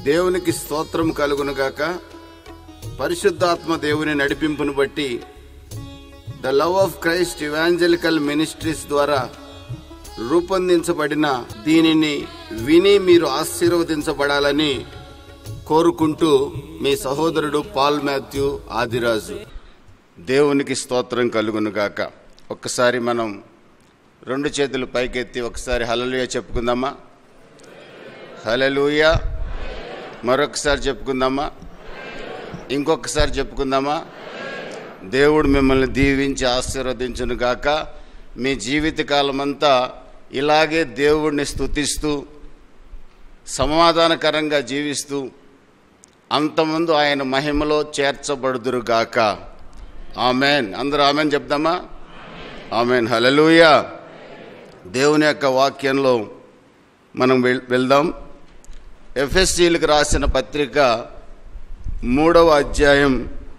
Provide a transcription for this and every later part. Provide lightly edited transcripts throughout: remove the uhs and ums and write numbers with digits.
దేవునికి స్తోత్రం కలుగునుగాక. పరిశుద్ధాత్మ దేవుని నడిపింపును బట్టి the love of Christ evangelical ministries ద్వారా రూపొందించబడిన దీనిని విని మీరు ఆశీర్వదించబడాలని కోరుకుంటూ మీ సహోదరుడు పాల్ మాథ్యూ ఆదిరాజు. దేవునికి స్తోత్రం కలుగునుగాక. ఒక్కసారి మనం రెండు చేతులు పైకెత్తి ఒకసారి హల్లెలూయా చెప్పుకుందామా? హల్లెలూయా. మరొకసారి చెప్పుకుందామా? ఇంకొకసారి చెప్పుకుందామా? దేవుడు మిమ్మల్ని దీవించి ఆశీర్వదించునుగాక. మీ జీవితకాలం అంతా ఇలాగే దేవుడిని స్తుతిస్తూ సమాధానకరంగా జీవిస్తూ అంతమందు ఆయన మహిమలో చేర్చబడుదురుగాక. ఆమెన్. అందరూ ఆమెన్ చెప్దామా? ఆమెన్. హల్లెలూయా. దేవుని యొక్క వాక్యంలో మనం వెళ్దాం. ఎఫెసీయులకు రాసిన పత్రిక 3వ అధ్యాయం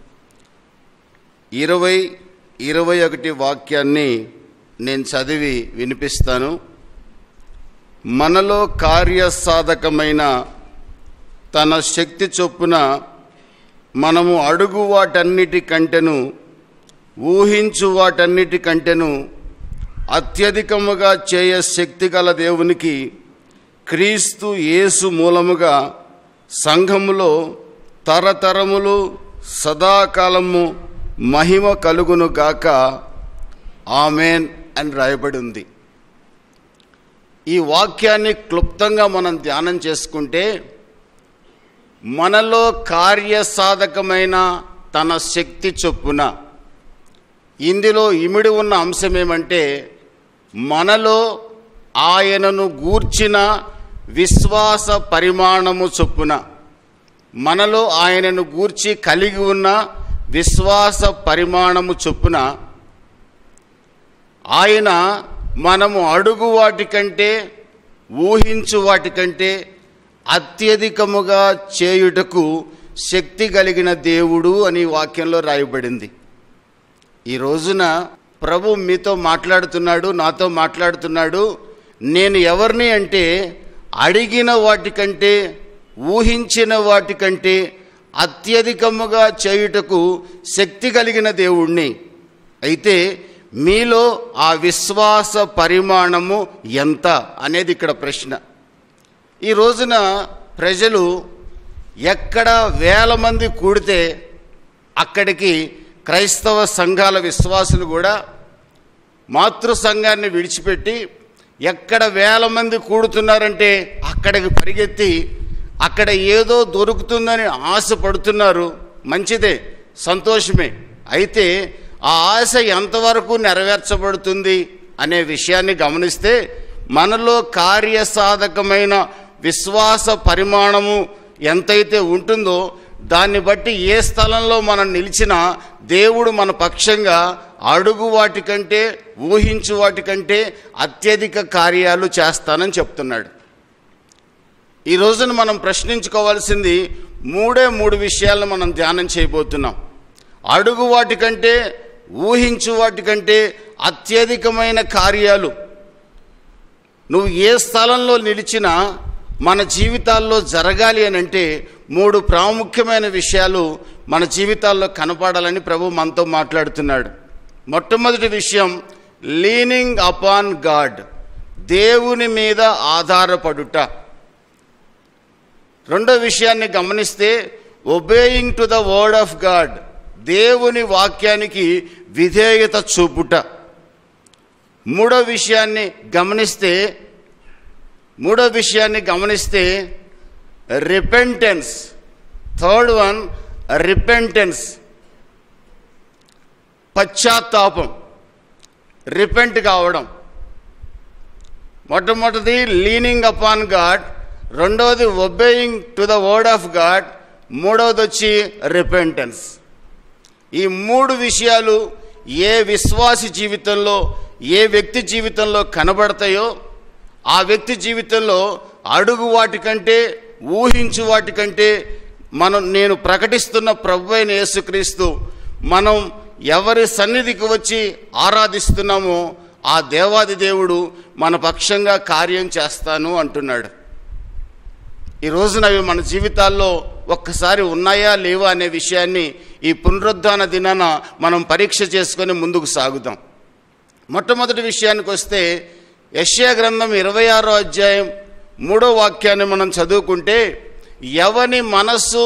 20-21 వాక్యాన్ని నేను చదివి వినిపిస్తాను. మనలో కార్యసాధకమైన తన శక్తి చొప్పున మనము అడుగు వాటన్నిటికంటేను ఊహించు వాటన్నిటికంటేను అత్యధికముగా చేయ శక్తి గల దేవునికి క్రీస్తు యేసు మూలముగా సంఘములో తరతరములు సదాకాలము మహిమ కలుగునుగాక. ఆమెన్ అని రాయబడి ఉంది. ఈ వాక్యాన్ని క్లుప్తంగా మనం ధ్యానం చేసుకుంటే, మనలో కార్యసాధకమైన తన శక్తి చొప్పున, ఇందులో ఇమిడి ఉన్న అంశం ఏమంటే, మనలో ఆయనను గూర్చిన విశ్వాస పరిమాణము చొప్పున, మనలో ఆయనను గూర్చి కలిగి ఉన్న విశ్వాస పరిమాణము చొప్పున ఆయన మనము అడుగు వాటికంటే ఊహించు వాటికంటే అత్యధికముగా చేయుటకు శక్తి కలిగిన దేవుడు అని వాక్యంలో రాయబడింది. ఈ రోజున ప్రభు మీతో మాట్లాడుతున్నాడు, నాతో మాట్లాడుతున్నాడు. నేను ఎవరిని అంటే, అడిగిన వాటికంటే ఊహించిన వాటికంటే అత్యధికముగా చేయుటకు శక్తి కలిగిన దేవుణ్ణి. అయితే మీలో ఆ విశ్వాస పరిమాణము ఎంత అనేది ఇక్కడ ప్రశ్న. ఈ రోజున ప్రజలు ఎక్కడ 1000 మంది కూడితే అక్కడికి క్రైస్తవ సంఘాల విశ్వాసులు కూడా మాతృ సంఘాన్ని విడిచిపెట్టి ఎక్కడ 1000 మంది కూడుతున్నారంటే అక్కడికి పరిగెత్తి అక్కడ ఏదో దొరుకుతుందని ఆశపడుతున్నారు. మంచిదే, సంతోషమే. అయితే ఆ ఆశ ఎంతవరకు నెరవేర్చబడుతుంది అనే విషయాన్ని గమనిస్తే, మనలో కార్యసాధకమైన విశ్వాస పరిమాణము ఎంతైతే ఉంటుందో దాన్ని బట్టి ఏ స్థలంలో మనం నిలిచినా దేవుడు మన పక్షంగా అడుగు వాటికంటే ఊహించు వాటికంటే అత్యధిక కార్యాలు చేస్తానని చెప్తున్నాడు. ఈ రోజున మనం ప్రశ్నించుకోవాల్సింది 3 విషయాలను మనం ధ్యానం చేయబోతున్నాం. అడుగు వాటికంటే ఊహించు వాటికంటే అత్యధికమైన కార్యాలు నువ్వు ఏ స్థలంలో నిలిచినా మన జీవితాల్లో జరగాలి అని అంటే 3 ప్రాముఖ్యమైన విషయాలు మన జీవితాల్లో కనపడాలని ప్రభు మనతో మాట్లాడుతున్నాడు. మొట్టమొదటి విషయం, లీనింగ్ అపాన్ గాడ్, దేవుని మీద ఆధారపడుట. రెండో విషయాన్ని గమనిస్తే, obeying to the word of God, దేవుని వాక్యానికి విధేయత చూపుట. మూడో విషయాన్ని గమనిస్తే రిపెంటెన్స్. థర్డ్ వన్, రిపెంటెన్స్, పశ్చాత్తాపం, రిపెంట్ కావడం. మొట్టమొదటిది లీనింగ్ అపాన్ గాడ్, రెండవది obeying to the word of God, మూడవది వచ్చి రిపెంటెన్స్. ఈ 3 విషయాలు ఏ విశ్వాసి జీవితంలో, ఏ వ్యక్తి జీవితంలో కనబడతాయో ఆ వ్యక్తి జీవితంలో అడుగు వాటికంటే ఊహించు వాటికంటే నేను ప్రకటిస్తున్న ప్రభువైన యేసుక్రీస్తు, మనం ఎవరి సన్నిధికి వచ్చి ఆరాధిస్తున్నామో ఆ దేవాది దేవుడు మన పక్షంగా కార్యం చేస్తాను అంటున్నాడు. ఈ రోజున అవి మన జీవితాల్లో ఒక్కసారి ఉన్నాయా లేవా అనే విషయాన్ని ఈ పునరుద్ధాన దినాన మనం పరీక్ష చేసుకొని ముందుకు సాగుదాం. మొట్టమొదటి విషయానికి వస్తే యెషయా గ్రంథం 26వ అధ్యాయం 3వ వాక్యాన్ని మనం చదువుకుంటే, ఎవని మనస్సు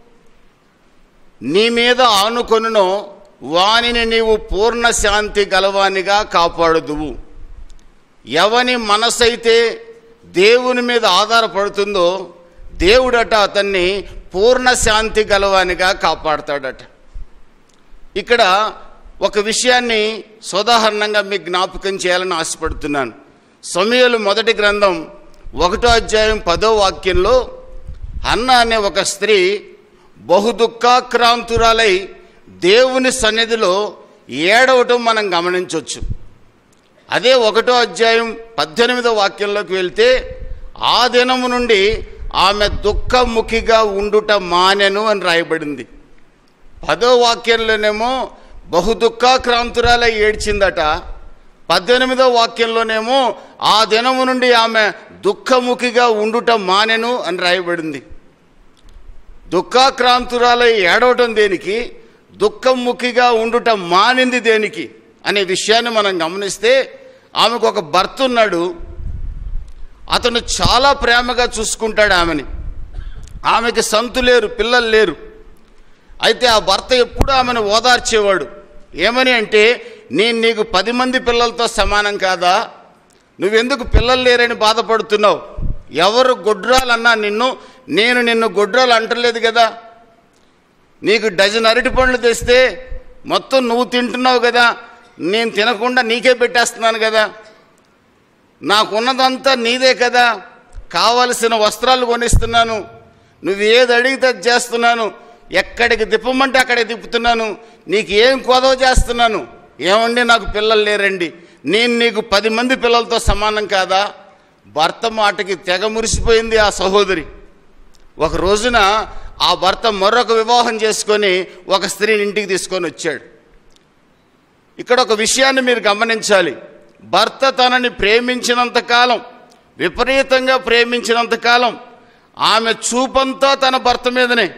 నీ మీద ఆనుకొనునో వానిని నీవు పూర్ణ శాంతి గలవానిగా కాపాడుదువు. ఎవని మనసైతే దేవుని మీద ఆధారపడుతుందో దేవుడట అతన్ని పూర్ణ శాంతి గలవానిగా కాపాడుతాడట. ఇక్కడ ఒక విషయాన్ని సోదాహరణంగా మీకు జ్ఞాపకం చేయాలని ఆశపడుతున్నాను. సమూయేలు మొదటి గ్రంథం 1వ అధ్యాయం 10వ వాక్యంలో హన్న అనే ఒక స్త్రీ బహుదుఃఖాక్రాంతురాలై దేవుని సన్నిధిలో ఏడవటం మనం గమనించవచ్చు. అదే 1వ అధ్యాయం 18వ వాక్యంలోకి వెళ్తే, ఆ దినము నుండి ఆమె దుఃఖముఖిగా ఉండుట మానెను అని రాయబడింది. 10వ వాక్యంలోనేమో బహుదుఃఖాక్రాంతురాలై ఏడ్చిందట. 18వ వాక్యంలోనేమో ఆ దినము నుండి ఆమె దుఃఖముఖిగా ఉండుట మానెను అని రాయబడింది. దుఃఖాక్రాంతురాలై ఏడవటం దేనికి, దుఃఖముఖిగా ఉండుట మానింది దేనికి అనే విషయాన్ని మనం గమనిస్తే, ఆమెకు ఒక భర్త ఉన్నాడు. అతను చాలా ప్రేమగా చూసుకుంటాడు ఆమెని. ఆమెకి సంతు లేరు, పిల్లలు లేరు. అయితే ఆ భర్త ఎప్పుడు ఆమెను ఓదార్చేవాడు. ఏమని అంటే, నేను నీకు 10 మంది పిల్లలతో సమానం కాదా, నువ్వెందుకు పిల్లలు లేరని బాధపడుతున్నావు, ఎవరు గొడ్రాలన్నా నేను నిన్ను గొడ్రాలు అంటలేదు కదా, నీకు డజన్ అరటి పండ్లు తెస్తే మొత్తం నువ్వు తింటున్నావు కదా, నేను తినకుండా నీకే పెట్టేస్తున్నాను కదా, నాకున్నదంతా నీదే కదా, కావలసిన వస్త్రాలు కొనిస్తున్నాను, నువ్వు ఏది అడిగితే అది చేస్తున్నాను, ఎక్కడికి తిప్పమంటే అక్కడికి తిప్పుతున్నాను, నీకు ఏం కొదవ చేస్తున్నాను, ఏమండి నాకు పిల్లలు లేరండి, నేను నీకు 10 మంది పిల్లలతో సమానం కాదా. భర్త మాటకి తెగ మురిసిపోయింది ఆ సహోదరి. ఒక రోజున ఆ భర్త మరొక వివాహం చేసుకొని ఒక స్త్రీని ఇంటికి తీసుకొని వచ్చాడు. ఇక్కడ ఒక విషయాన్ని మీరు గమనించాలి. భర్త తనని ప్రేమించినంతకాలం, విపరీతంగా ప్రేమించినంతకాలం ఆమె చూపంతా తన భర్త మీదనే.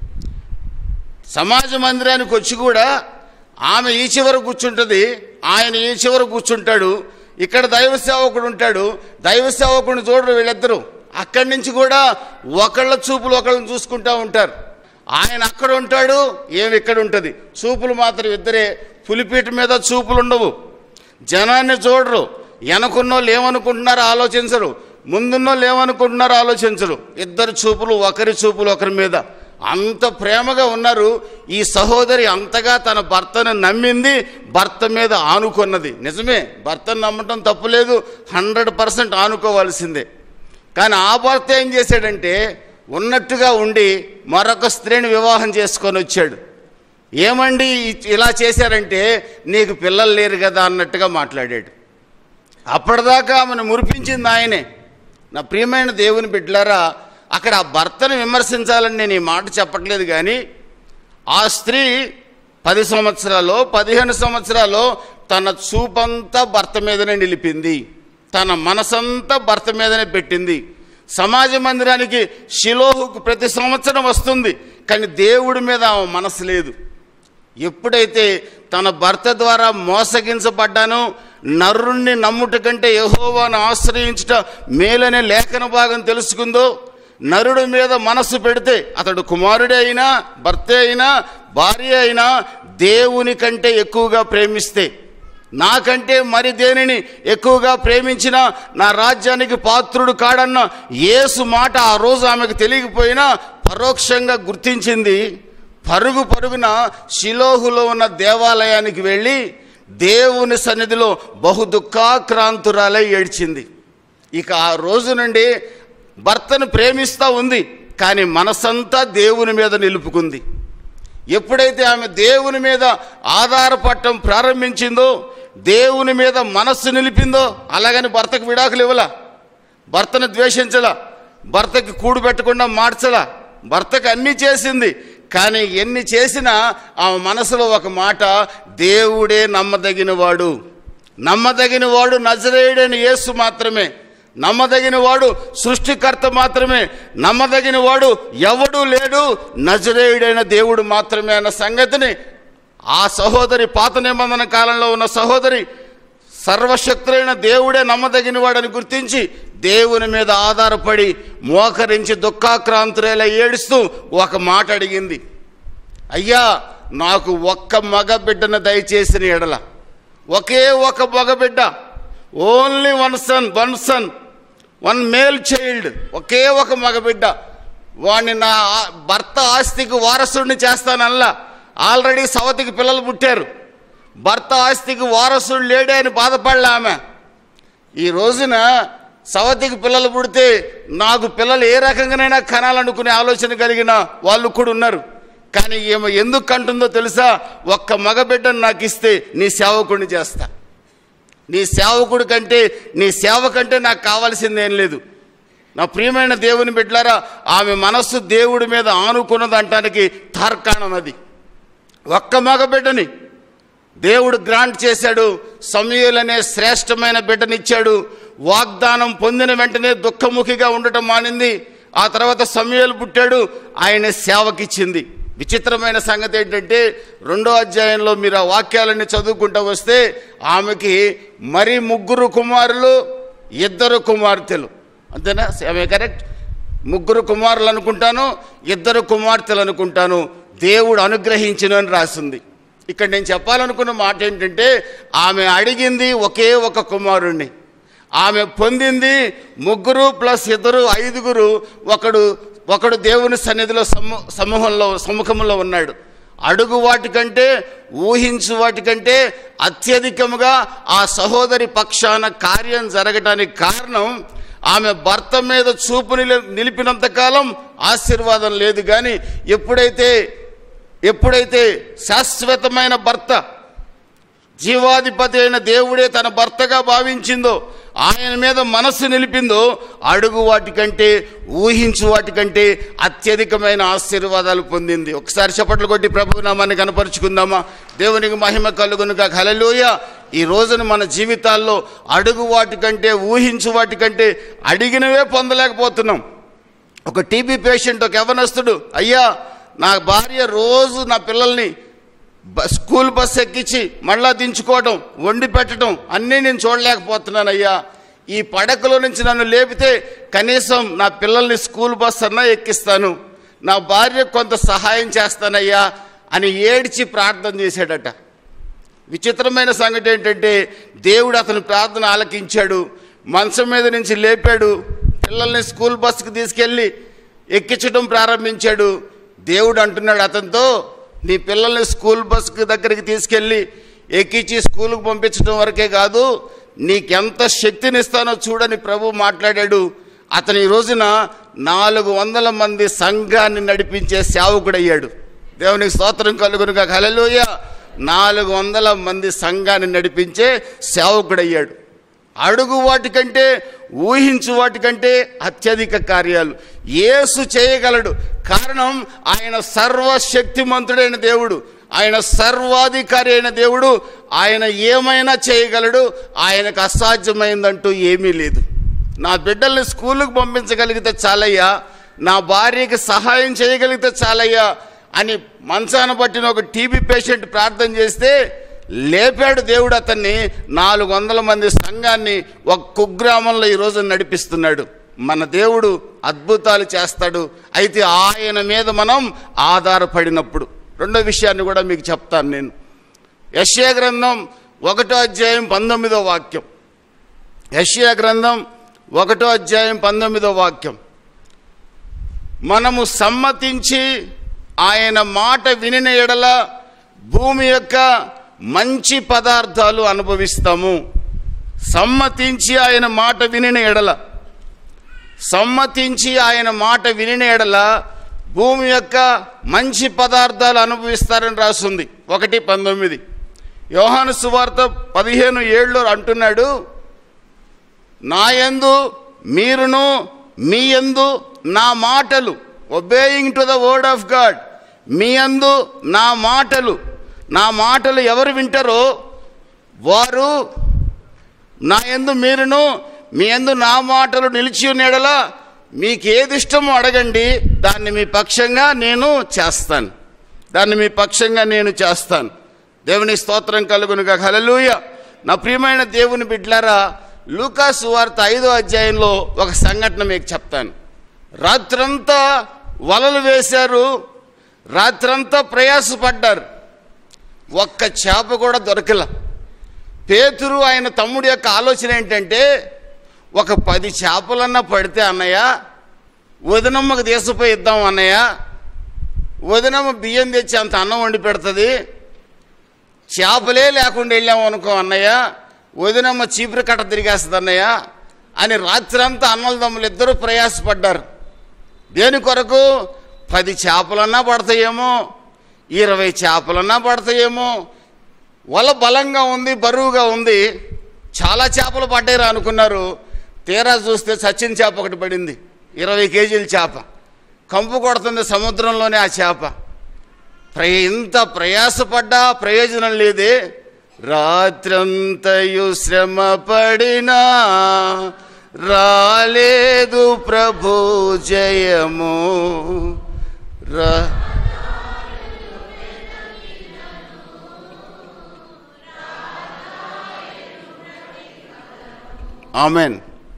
సమాజ మందిరానికి వచ్చి కూడా ఆమె ఈ చివర కూర్చుంటుంది, ఆయన ఈ చివర కూర్చుంటాడు. ఇక్కడ దైవ సేవకుడు ఉంటాడు, దైవ సేవకుడిని చూడరు వీళ్ళిద్దరూ. అక్కడి నుంచి కూడా ఒకళ్ళ చూపులు ఒకళ్ళని చూసుకుంటూ ఉంటారు. ఆయన అక్కడ ఉంటాడు, ఏమి ఇక్కడ ఉంటుంది. చూపులు మాత్రం ఇద్దరే. పులిపీట మీద చూపులు ఉండవు. జనాన్ని చూడరు. వెనకున్నోళ్ళు ఏమనుకుంటున్నారో ఆలోచించరు, ముందున్నోళ్ళు ఏమనుకుంటున్నారో ఆలోచించరు. ఇద్దరు చూపులు, ఒకరి చూపులు ఒకరి మీద. అంత ప్రేమగా ఉన్నారు. ఈ సహోదరి అంతగా తన భర్తను నమ్మింది, భర్త మీద ఆనుకున్నది. నిజమే, భర్తను నమ్మటం తప్పులేదు, 100% ఆనుకోవాల్సిందే. కానీ ఆ భర్త ఏం చేశాడంటే, ఉన్నట్టుగా ఉండి మరొక స్త్రీని వివాహం చేసుకొని వచ్చాడు. ఏమండి ఇలా చేశారంటే, నీకు పిల్లలు లేరు కదా అన్నట్టుగా మాట్లాడాడు. అప్పటిదాకా ఆమెను మురిపించింది ఆయనే. నా ప్రియమైన దేవుని బిడ్డలారా, అక్కడ ఆ భర్తను విమర్శించాలని నేను ఈ మాట చెప్పట్లేదు. కానీ ఆ స్త్రీ 10 సంవత్సరాలు 15 సంవత్సరాలు తన చూపంతా భర్త మీదనే నిలిపింది, తన మనసంతా భర్త మీదనే పెట్టింది. సమాజ మందిరానికి షిలోహుకు ప్రతి సంవత్సరం వస్తుంది, కానీ దేవుడి మీద ఆమె మనసు లేదు. ఎప్పుడైతే తన భర్త ద్వారా మోసగించబడ్డానో, నరుణ్ణి నమ్ముట కంటే యెహోవాను ఆశ్రయించుట మేలనే లేఖన భాగం తెలుసుకుందో, నరుడి మీద మనసు పెడితే అతడు కుమారుడే అయినా, భర్తే అయినా, భార్య అయినా, దేవుని కంటే ఎక్కువగా ప్రేమిస్తే, నాకంటే మరి దేనిని ఎక్కువగా ప్రేమించినా నా రాజ్యానికి పాత్రుడు కాడన్న యేసు మాట ఆ రోజు ఆమెకు తెలియకపోయినా పరోక్షంగా గుర్తించింది. పరుగున షిలోహులో ఉన్న దేవాలయానికి వెళ్ళి దేవుని సన్నిధిలో బహుదుఃఖాక్రాంతురాలై ఏడ్చింది. ఇక ఆ రోజు నుండి భర్తను ప్రేమిస్తూ ఉంది, కానీ మనసంతా దేవుని మీద నిలుపుకుంది. ఎప్పుడైతే ఆమె దేవుని మీద ఆధారపడటం ప్రారంభించిందో, దేవుని మీద మనస్సు నిలిపిందో, అలాగని భర్తకు విడాకులు ఇవ్వలా, భర్తను ద్వేషించలా, భర్తకి కూడు పెట్టకుండా మార్చలా, భర్తకు అన్నీ చేసింది. కానీ ఎన్ని చేసినా ఆమె మనసులో ఒక మాట, దేవుడే నమ్మదగినవాడు, నమ్మదగినవాడు నజరేయుడైన యేసు మాత్రమే, నమ్మదగిన వాడు సృష్టికర్త మాత్రమే, నమ్మదగిన వాడు ఎవడూ లేడు, నజరేయుడైన దేవుడు మాత్రమే అన్న సంగతిని ఆ సహోదరి, పాత నిబంధన కాలంలో ఉన్న సహోదరి, సర్వశక్తులైన దేవుడే నమ్మదగిన వాడని గుర్తించి దేవుని మీద ఆధారపడి మోకరించి దుఃఖాక్రాంతురేలా ఏడుస్తూ ఒక మాట అడిగింది, అయ్యా నాకు ఒక్క మగ బిడ్డను దయచేసిన ఎడల, ఒకే ఒక మగబిడ్డ, only one son, one male child, ఒకే ఒక మగబిడ్డ, వాడిని నా భర్త ఆస్తికి వారసుడిని చేస్తానల్లా. ఆల్రెడీ సవతికి పిల్లలు పుట్టారు, భర్త ఆస్తికి వారసుడు లేడే అని బాధపడలే ఆమె. ఈ రోజున సవతికి పిల్లలు పుడితే నాకు పిల్లలు ఏ రకంగానైనా కనాలనుకునే ఆలోచన కలిగిన వాళ్ళు కూడా ఉన్నారు. కానీ ఏమో ఎందుకు కంటుందో తెలుసా, ఒక్క మగబిడ్డను నాకు ఇస్తే నీ సేవకుడిని చేస్తా, నీ సేవకుడి కంటే, నీ సేవ కంటే నాకు కావాల్సిందేం లేదు. నా ప్రియమైన దేవుని బిడ్డలారా, ఆమె మనస్సు దేవుడి మీద ఆనుకున్నది అంటానికి తార్కాణం అది. ఒక్క మగబిడ్డని దేవుడు గ్రాంట్ చేశాడు, సమూయేలు అనే శ్రేష్టమైన బిడ్డనిచ్చాడు. వాగ్దానం పొందిన వెంటనే దుఃఖముఖిగా ఉండటం మానింది. ఆ తర్వాత సమూయేలు పుట్టాడు, ఆయన సేవకిచ్చింది. విచిత్రమైన సంగతి ఏంటంటే 2వ అధ్యాయంలో మీరు ఆ వాక్యాలన్నీ చదువుకుంటూ వస్తే ఆమెకి మరి 3 కుమారులు 2 కుమార్తెలు, అంతేనా? ఆమె కరెక్ట్, 3 కుమారులు అనుకుంటాను, 2 కుమార్తెలు అనుకుంటాను, దేవుడు అనుగ్రహించిన అని రాసింది. ఇక్కడ నేను చెప్పాలనుకున్న మాట ఏంటంటే, ఆమె అడిగింది ఒకే ఒక కుమారుణ్ణి, ఆమె పొందింది 3 + 2 5. ఒకడు దేవుని సన్నిధిలో సముఖంలో ఉన్నాడు. అడుగు వాటికంటే, ఊహించు వాటికంటే అత్యధికముగా ఆ సహోదరి పక్షాన కార్యం జరగటానికి కారణం ఆమె భర్త మీద చూపు నిలిపినంతకాలం ఆశీర్వాదం లేదు. కానీ ఎప్పుడైతే శాశ్వతమైన భర్త, జీవాధిపతి అయిన దేవుడే తన భర్తగా భావించిందో, ఆయన మీద మనస్సు నిలిపిందో, అడుగు వాటికంటే, ఊహించు వాటికంటే అత్యధికమైన ఆశీర్వాదాలు పొందింది. ఒకసారి చప్పట్లు కొట్టి ప్రభువు నామాన్ని కనపరుచుకుందామా? దేవునికి మహిమ కలుగునుగా. హల్లెలూయా. ఈ రోజున మన జీవితాల్లో అడుగు వాటికంటే, ఊహించు వాటికంటే అడిగినవే పొందలేకపోతున్నాం. ఒక టీబీ పేషెంట్, ఒక యవ్వనస్తుడు, అయ్యా నా భార్య రోజు నా పిల్లల్ని స్కూల్ బస్ ఎక్కించి మళ్ళా దించుకోవడం, వండి పెట్టడం అన్నీ నేను చూడలేకపోతున్నానయ్యా. ఈ పడకలో నుంచి నన్ను లేపితే కనీసం నా పిల్లల్ని స్కూల్ బస్ అన్నా ఎక్కిస్తాను, నా భార్యకు కొంత సహాయం చేస్తానయ్యా అని ఏడ్చి ప్రార్థన చేశాడట. విచిత్రమైన సంగతి ఏంటంటే, దేవుడు అతని ప్రార్థన ఆలకించాడు, మంచం మీద నుంచి లేపాడు, పిల్లల్ని స్కూల్ బస్కి తీసుకెళ్ళి ఎక్కించడం ప్రారంభించాడు. దేవుడు అంటున్నాడు అతనితో, నీ పిల్లల్ని స్కూల్ బస్కి దగ్గరికి తీసుకెళ్ళి ఎక్కించి స్కూల్కి పంపించడం వరకే కాదు, నీకెంత శక్తినిస్తానో చూడని ప్రభు మాట్లాడాడు. అతను ఈ రోజున 400 మంది సంఘాన్ని నడిపించే సేవకుడయ్యాడు. దేవునికి స్తోత్రం కలుగునుగా. హల్లెలూయా. 400 మంది సంఘాన్ని నడిపించే సేవకుడయ్యాడు. అడుగు వాటికంటే, ఊహించు వాటికంటే అత్యధిక కార్యాలు యేసు చేయగలడు. కారణం ఆయన సర్వశక్తిమంతుడైన దేవుడు, ఆయన సర్వాధికారి అయిన దేవుడు. ఆయన ఏమైనా చేయగలడు, ఆయనకు అసాధ్యమైందంటూ ఏమీ లేదు. నా బిడ్డల్ని స్కూలుకు పంపించగలిగితే చాలయ్యా, నా భార్యకి సహాయం చేయగలిగితే చాలయ్యా అని మంచాన పట్టిన ఒక టీబీ పేషెంట్ ప్రార్థన చేస్తే లేపాడు దేవుడు అతన్ని. 400 మంది సంఘాన్ని ఒక కుగ్రామంలో ఈరోజు నడిపిస్తున్నాడు. మన దేవుడు అద్భుతాలు చేస్తాడు. అయితే ఆయన మీద మనం ఆధారపడినప్పుడు. రెండో విషయాన్ని కూడా మీకు చెప్తాను నేను. యెషయా గ్రంథం 1వ అధ్యాయం 19వ వాక్యం. యెషయా గ్రంథం 1వ అధ్యాయం 19వ వాక్యం. మనము సమ్మతించి ఆయన మాట వినిన ఎడల భూమి యొక్క మంచి పదార్థాలు అనుభవిస్తాము. సమ్మతించి ఆయన మాట వినిన ఎడల, సమ్మతించి ఆయన మాట వినిన ఎడల భూమి యొక్క మంచి పదార్థాలు అనుభవిస్తారని రాస్తుంది 1:19. యోహాను సువార్త 15:7 అంటున్నాడు, నాయందు మీరును మీ యందు నా మాటలు, obeying to the word of God, మీ యందు నా మాటలు ఎవరు వింటారో వారు, నా యందు మీరును మీ యందు నా మాటలు నిలిచి ఉన్న యెడల మీకు ఏది ఇష్టమో అడగండి, దాన్ని మీ పక్షంగా నేను చేస్తాను. దేవుని స్తోత్రం కలుగునుగా. హల్లెలూయా. నా ప్రియమైన దేవుని బిడ్డలారా, లూకా సువార్త 5వ అధ్యాయంలో ఒక సంఘటన మీకు చెప్తాను. రాత్రంతా వలలు వేశారు, రాత్రంతా ప్రయాసపడ్డారు, ఒక్క చేప కూడా దొరకల. పేతురు ఆయన తమ్ముడి యొక్క ఆలోచన ఏంటంటే, ఒక 10 చేపలన్నా పడితే అన్నయ్య వదినమ్మకు తీసుకుపోయి ఇద్దాం అన్నయ్య, వదినమ్మ బియ్యం తెచ్చి అంత అన్నం వండి పెడుతుంది, చేపలే లేకుండా వెళ్ళాము అనుకో అన్నయ్య, వదినమ్మ చీపురు కట్ట తిరిగేస్తుంది అన్నయ్య అని రాత్రంతా అన్నల తమ్ములు ఇద్దరూ ప్రయాసపడ్డారు. దేని కొరకు? 10 చేపలన్నా పడతాయేమో, 20 చేపలన్నా పడతాయేమో. వల బలంగా ఉంది, బరువుగా ఉంది, చాలా చేపలు పడ్డారు అనుకున్నారు. తీరా చూస్తే చచ్చిన చేప ఒకటి పడింది, 20 కేజీల చేప. కంపు కొడుతుంది సముద్రంలోనే ఆ చేప. ఇంత ప్రయాసపడ్డా ప్రయోజనం లేదే. రాత్రంతయు శ్రమ పడినా రాలేదు ప్రభు జయము. ఆమెన్.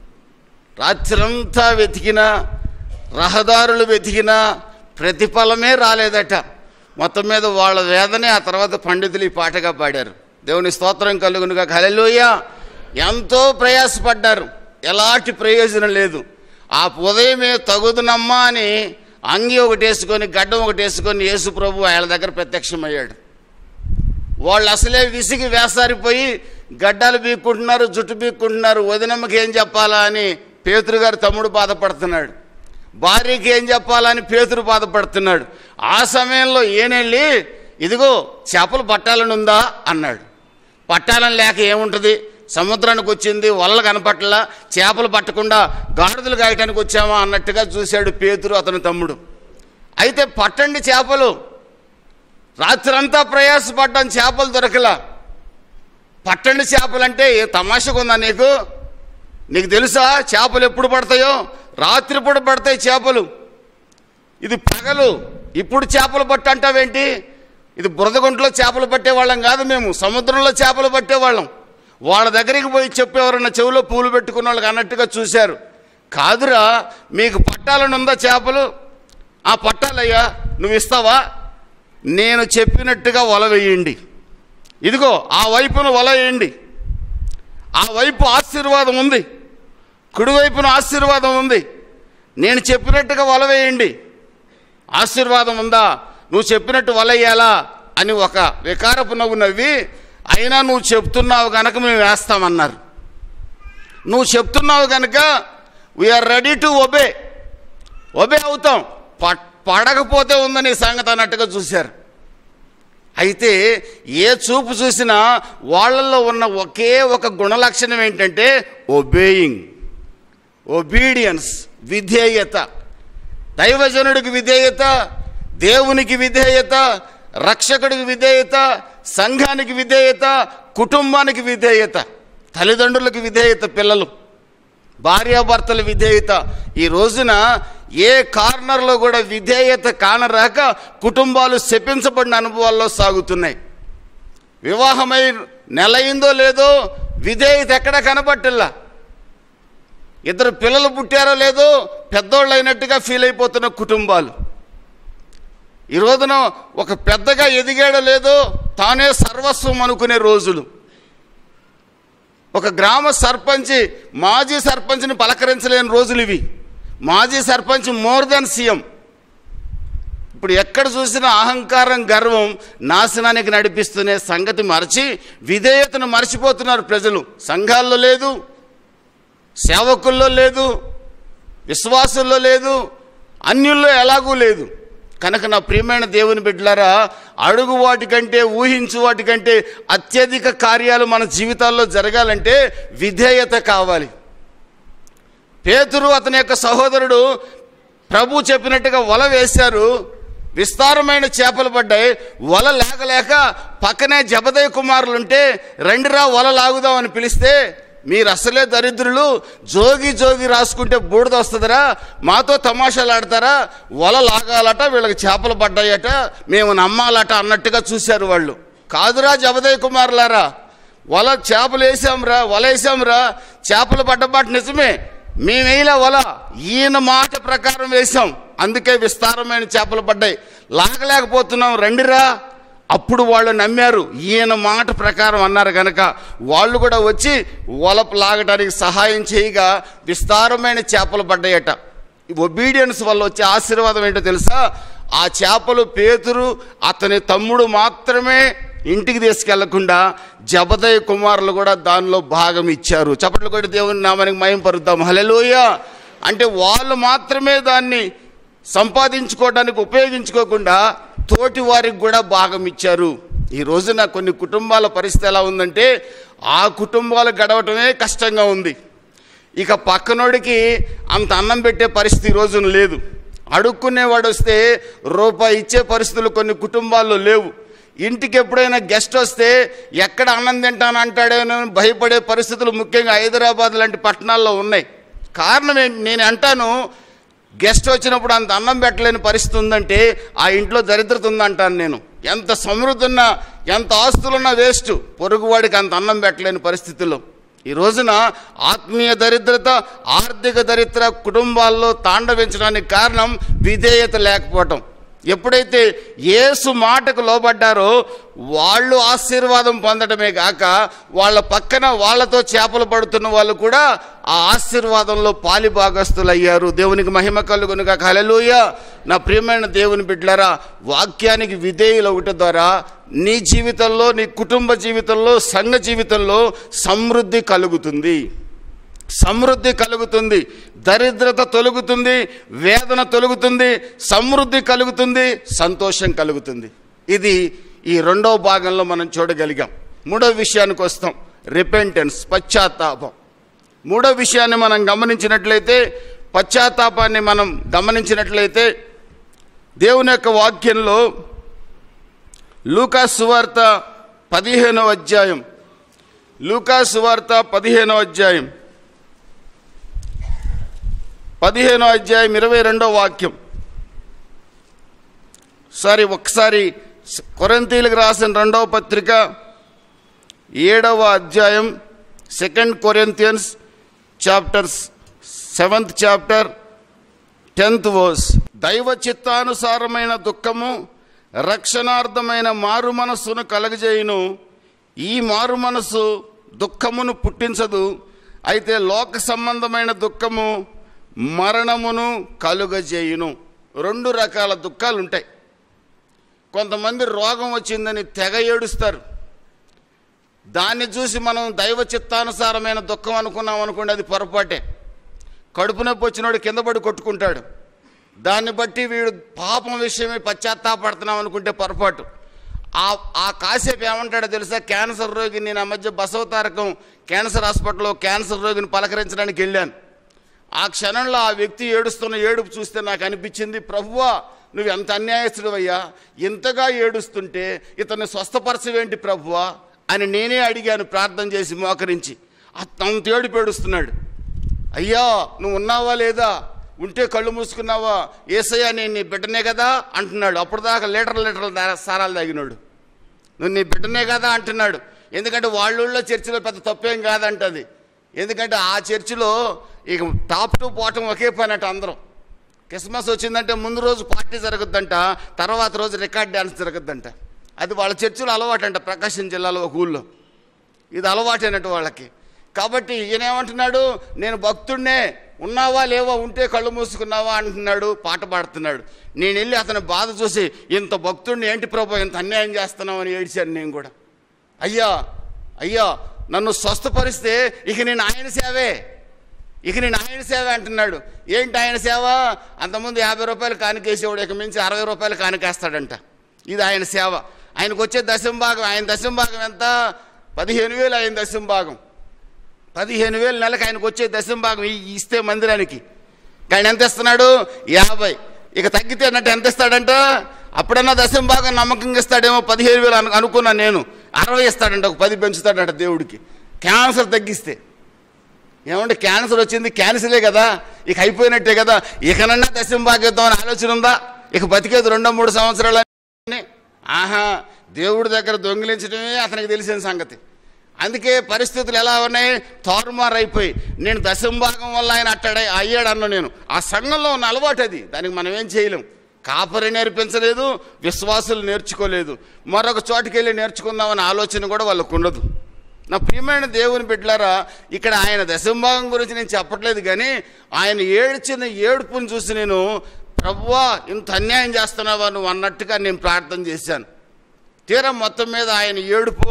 రాత్రంతా వెతికినా, రహదారులు వెతికినా ప్రతిఫలమే రాలేదట. మొత్తం మీద వాళ్ళ వేదనే ఆ తర్వాత పండితులు ఈ పాటగా పాడారు. దేవుని స్తోత్రం కలుగునుగా. హల్లెలూయా. ఎంతో ప్రయాసపడ్డారు, ఎలాంటి ప్రయోజనం లేదు. ఆ ఉదయమే తగుదునమ్మా అని అంగి ఒకటి వేసుకొని, గడ్డం ఒకటి వేసుకొని యేసు ప్రభు వాళ్ళ దగ్గర ప్రత్యక్షమయ్యాడు. వాళ్ళు అసలే విసిగి వేసారిపోయి గడ్డాలు బీక్కుంటున్నారు, జుట్టు బీక్కుంటున్నారు. వదినమ్మకి ఏం చెప్పాలా అని పేతురు గారు తమ్ముడు బాధపడుతున్నాడు, భార్యకి ఏం చెప్పాలని పేతురు బాధపడుతున్నాడు. ఆ సమయంలో ఏనెళ్ళి, ఇదిగో చేపలు పట్టాలని ఉందా అన్నాడు. పట్టాలని లేక ఏముంటుంది, సముద్రానికి వచ్చింది, వల్ల కనపట్లా, చేపలు పట్టకుండా గాడిదలు కాయటానికి వచ్చామా అన్నట్టుగా చూశాడు పేతురు అతని తమ్ముడు. అయితే పట్టండి చేపలు, రాత్రంతా ప్రయాసపడ్డాను, చేపలు దొరకలా. పట్టండి చేపలంటే ఏ తమాషగా ఉందా నీకు? నీకు తెలుసా చేపలు ఎప్పుడు పడతాయో? రాత్రిపూట పడతాయి చేపలు. ఇది పగలు, ఇప్పుడు చేపలు పట్టు అంటావేంటి? ఇది బురదగుంటలో చేపలు పట్టేవాళ్ళం కాదు, మేము సముద్రంలో చేపలు పట్టేవాళ్ళం. వాళ్ళ దగ్గరికి పోయి చెప్పేవారన్న చెవిలో పూలు పెట్టుకున్న వాళ్ళకి అన్నట్టుగా చూశారు. కాదురా, మీకు పట్టాలని ఉందా చేపలు? ఆ పట్టాలయ్యా, నువ్వు ఇస్తావా? నేను చెప్పినట్టుగా వల వేయండి, ఇదిగో ఆ వైపున వల వేయండి, ఆ వైపు ఆశీర్వాదం ఉంది, కుడివైపున ఆశీర్వాదం ఉంది, నేను చెప్పినట్టుగా వల వేయండి. ఆశీర్వాదం ఉందా? నువ్వు చెప్పినట్టు వల వేయాలా అని ఒక వికారపు నవ్వు నవ్వి, అయినా నువ్వు చెప్తున్నావు కనుక మేము వేస్తామన్నారు. నువ్వు చెప్తున్నావు కనుక వీఆర్ రెడీ టు ఒబే అవుతాం. పడకపోతే ఉందని సంగతి అన్నట్టుగా చూశారు. అయితే ఏ చూపు చూసినా వాళ్ళల్లో ఉన్న ఒకే ఒక గుణలక్షణం ఏంటంటే ఒబీడియన్స్, విధేయత. దైవజనుడికి విధేయత, దేవునికి విధేయత, రక్షకుడికి విధేయత, సంఘానికి విధేయత, కుటుంబానికి విధేయత, తల్లిదండ్రులకు విధేయత, పిల్లలు, భార్యాభర్తల విధేయత. ఈ రోజున ఏ కార్నర్లో కూడా విధేయత కానరాక కుటుంబాలు శపించబడిన అనుభవాల్లో సాగుతున్నాయి. వివాహమై నెలయిందో లేదో విధేయత ఎక్కడ కనబట్టల్లా. ఇద్దరు పిల్లలు పుట్టారో లేదో పెద్దోళ్ళు అయినట్టుగా ఫీల్ అయిపోతున్న కుటుంబాలు. ఈ రోజున ఒక పెద్దగా ఎదిగాడో లేదో తానే సర్వస్వం అనుకునే రోజులు. ఒక గ్రామ సర్పంచి మాజీ సర్పంచ్ని పలకరించలేని రోజులు ఇవి. మాజీ సర్పంచ్ మోర్ దెన్ సీఎం. ఇప్పుడు ఎక్కడ చూసినా అహంకారం, గర్వం నాశనానికి నడిపిస్తున్న సంగతి మరచి విధేయతను మర్చిపోతున్నారు ప్రజలు. సంఘాల్లో లేదు, సేవకుల్లో లేదు, విశ్వాసుల్లో లేదు, అన్యుల్లో ఎలాగూ లేదు. కనుక నా ప్రియమైన దేవుని బిడ్డలారా, అడుగు వాటికంటే, ఊహించు వాటికంటే అత్యధిక కార్యాలు మన జీవితాల్లో జరగాలంటే విధేయత కావాలి. పేతురు అతని యొక్క సహోదరుడు ప్రభు చెప్పినట్టుగా వల వేశారు. విస్తారమైన చేపలు పడ్డాయి. వల లేక పక్కనే జబదయి కుమారులుంటే రండిరా వల లాగుదామని పిలిస్తే మీరు అసలే దరిద్రులు, జోగి జోగి రాసుకుంటే బూడిద వస్తుందిరా, మాతో తమాషాలు ఆడతారా, వల లాగాలట, వీళ్ళకి చేపలు పడ్డాయట, మేము నమ్మాలట అన్నట్టుగా చూశారు వాళ్ళు. కాదురా జబదయ్య కుమారులారా, చేపలు వేసాంరా, వల వేసాంరా, చేపలు పడ్డమాట నిజమే, మేమేలా వల, ఈయన మాట ప్రకారం వేసాం, అందుకే విస్తారమైన చేపలు పడ్డాయి, లాగలేకపోతున్నాం రండిరా. అప్పుడు వాళ్ళు నమ్మారు, ఈయన మాట ప్రకారం అన్నారు కనుక వాళ్ళు కూడా వచ్చి వల లాగడానికి సహాయం చేయగా విస్తారమైన చేపలు పడ్డాయట. ఒబీడియన్స్ వల్ల వచ్చే ఆశీర్వాదం ఏంటో తెలుసా? ఆ చేపలు పేతురు అతని తమ్ముడు మాత్రమే ఇంటికి తీసుకెళ్లకుండా జబదయ్య కుమారులు కూడా దానిలో భాగం ఇచ్చారు. చప్పట్లు కొట్టి దేవుని నామానికి మహిమ పరుద్దాం. హల్లెలూయా. అంటే వాళ్ళు మాత్రమే దాన్ని సంపాదించుకోవడానికి ఉపయోగించుకోకుండా తోటి వారికి కూడా భాగం ఇచ్చారు. ఈ రోజున కొన్ని కుటుంబాల పరిస్థితి ఎలా ఉందంటే ఆ కుటుంబాలు గడవటమే కష్టంగా ఉంది. ఇక పక్కనోడికి అంత అన్నం పెట్టే పరిస్థితి ఈ రోజున లేదు. అడుక్కునేవాడు వస్తే రూపాయి ఇచ్చే పరిస్థితులు కొన్ని కుటుంబాల్లో లేవు. ఇంటికి ఎప్పుడైనా గెస్ట్ వస్తే ఎక్కడ అన్నం తింటాను అంటాడేనో భయపడే పరిస్థితులు ముఖ్యంగా హైదరాబాద్ లాంటి పట్టణాల్లో ఉన్నాయి. కారణం ఏంటి? నేను అంటాను, గెస్ట్ వచ్చినప్పుడు అంత అన్నం పెట్టలేని పరిస్థితి ఉందంటే ఆ ఇంట్లో దరిద్రత ఉందంటాను నేను. ఎంత సమృద్ధి ఉన్నా, ఎంత ఆస్తులున్నా వేస్ట్, పొరుగువాడికి అంత అన్నం పెట్టలేని పరిస్థితుల్లో ఈ రోజున ఆత్మీయ దరిద్రత, ఆర్థిక దరిద్ర కుటుంబాల్లో తాండవించడానికి కారణం విధేయత లేకపోవటం. ఎప్పుడైతే యేసు మాటకు లోబడ్డారో వాళ్ళు ఆశీర్వాదం పొందడమే కాక వాళ్ళ పక్కన వాళ్ళతో చేపలు పడుతున్న వాళ్ళు కూడా ఆ ఆశీర్వాదంలో పాలిభాగస్తులయ్యారు. దేవునికి మహిమ కలుగునుగాక. హల్లెలూయా. నా ప్రియమైన దేవుని బిడ్డలారా, వాక్యానికి విధేయులు అవటం ద్వారా నీ జీవితంలో, నీ కుటుంబ జీవితంలో, సంఘ జీవితంలో సమృద్ధి కలుగుతుంది, సమృద్ధి కలుగుతుంది, దరిద్రత తొలగుతుంది, వేదన తొలగుతుంది, సమృద్ధి కలుగుతుంది, సంతోషం కలుగుతుంది. ఇది ఈ రెండవ భాగంలో మనం చూడగలిగాం. మూడవ విషయానికి వస్తాం, రిపెంటెన్స్, పశ్చాత్తాపం. మూడవ విషయాన్ని మనం గమనించినట్లయితే, పశ్చాత్తాపాన్ని మనం గమనించినట్లయితే దేవుని యొక్క వాక్యంలో లూకా సువార్త 15వ అధ్యాయం, లూకా సువార్త 15వ అధ్యాయం 22వ వాక్యం. ఒకసారి కొరింథీయులకు రాసిన 2వ పత్రిక 7వ అధ్యాయం, 2 Corinthians chapter 7th chapter 10th verse. దైవ చిత్తానుసారమైన దుఃఖము రక్షణార్థమైన మారు మనస్సును కలగజేయును. ఈ మారు మనస్సు దుఃఖమును పుట్టించదు, అయితే లోక సంబంధమైన దుఃఖము మరణమును కలుగజేయును. 2 రకాల దుఃఖాలు ఉంటాయి. కొంతమంది రోగం వచ్చిందని తెగ ఏడుస్తారు. దాన్ని చూసి మనం దైవ చిత్తానుసారమైన దుఃఖం అనుకున్నాం అనుకోండి, అది పొరపాటే. కడుపు నొప్పి వచ్చినోడు కింద పడి కొట్టుకుంటాడు, దాన్ని బట్టి వీడు పాపం విషయమే పశ్చాత్తాపడుతున్నాం అనుకుంటే పొరపాటు. ఆ కాసేపు ఏమంటాడో తెలుసా? క్యాన్సర్ రోగి, నేను ఆ మధ్య బసవతారకం క్యాన్సర్ హాస్పిటల్లో క్యాన్సర్ రోగిని పలకరించడానికి వెళ్ళాను. ఆ క్షణంలో ఆ వ్యక్తి ఏడుస్తున్న ఏడుపు చూస్తే నాకు అనిపించింది, ప్రభువా నువ్వు ఎంత అన్యాయస్తుడివయ్యా, ఇంతగా ఏడుస్తుంటే ఇతన్ని స్వస్థపరచవేంటి ప్రభువా అని నేనే అడిగాను ప్రార్థన చేసి మోకరించి. అంత ఏడుపు ఏడుస్తున్నాడు. అయ్యా నువ్వు ఉన్నావా లేదా, ఉంటే కళ్ళు మూసుకున్నావా, యేసయ్యా నేను నీ బిడ్డనే కదా అంటున్నాడు. అప్పుడు దాకా లీటర్ల సారాలు తాగినాడు. నువ్వు నీ బిడ్డనే కదా అంటున్నాడు. ఎందుకంటే వాళ్ళ చర్చిలో పెద్ద తప్పేం కాదంటది. ఎందుకంటే ఆ చర్చిలో ఇక టాప్ టు బాటం ఒకే పని అంట. అందరం క్రిస్మస్ వచ్చిందంటే ముందు రోజు పార్టీ జరగద్దంట, తర్వాత రోజు రికార్డ్ డ్యాన్స్ జరగద్దంట. అది వాళ్ళ చర్చిలో అలవాటు అంట. ప్రకాశం జిల్లాలో ఒక ఊళ్ళో ఇది అలవాటైనట్టు వాళ్ళకి. కాబట్టి ఈయనేమంటున్నాడు, నేను భక్తుడినే, ఉన్నావా లేవా, ఉంటే కళ్ళు మూసుకున్నావా అంటున్నాడు, పాట పాడుతున్నాడు. నేను వెళ్ళి అతని బాధ చూసి, ఇంత భక్తుడిని ఏంటి ప్రభు ఇంత అన్యాయం చేస్తున్నావు అని ఏడ్చాను నేను కూడా. అయ్యా అయ్యా నన్ను స్వస్థపరిస్తే ఇక నేను ఆయన సేవే, ఇక నేను ఆయన సేవ అంటున్నాడు. ఏంటి ఆయన సేవ? అంతకుముందు 50 రూపాయలు కానికేసేవాడు, ఇక మించి 60 రూపాయలు కానికేస్తాడంట. ఇది ఆయన సేవ. ఆయనకు వచ్చే దశంభాగం, ఆయన దశంభాగం ఎంత? 15,000 ఆయన దశంభాగం. 15,000 నెలకు ఆయనకు వచ్చే దశంభాగం ఇస్తే మందిరానికి. ఆయన ఎంత ఇస్తున్నాడు? 50. ఇక తగ్గితే అన్నట్టు ఎంత ఇస్తాడంట? అప్పుడన్నా దశంభాగం నమ్మకంగా ఇస్తాడేమో. 15,000 అనుకున్నాను నేను. 60 ఇస్తాడంట, ఒక 10 పెంచుతాడంట దేవుడికి. క్యాన్సర్ తగ్గిస్తే ఏమంటే క్యాన్సర్ వచ్చింది, క్యాన్సరే కదా, ఇక అయిపోయినట్టే కదా, ఇకనన్నా దశంభాగిద్దాం అని ఆలోచన ఉందా? ఇక బతికేది 2-3 సంవత్సరాలని. ఆహా, దేవుడి దగ్గర దొంగిలించడమే అతనికి తెలిసిన సంగతి. అందుకే పరిస్థితులు ఎలా ఉన్నాయి, తారుమారు అయిపోయి. నేను దశంభాగం వల్ల ఆయన అయ్యాడు అన్న నేను. ఆ సంఘంలో ఉన్న అలవాటు అది, దానికి మనం ఏం చేయలేం. కాపరి నేర్పించలేదు, విశ్వాసులు నేర్చుకోలేదు, మరొక చోటుకి వెళ్ళి నేర్చుకుందామని ఆలోచన కూడా వాళ్ళకు ఉండదు. నా ప్రియమైన దేవుని బిడ్డలారా, ఇక్కడ ఆయన దశంభాగం గురించి నేను చెప్పట్లేదు, కానీ ఆయన ఏడ్చిన ఏడుపుని చూసి నేను, ప్రభువా ఇంత అన్యాయం చేస్తున్నావా నువ్వు అన్నట్టుగా నేను ప్రార్థన చేశాను. తీరా మొత్తం మీద ఆయన ఏడుపు.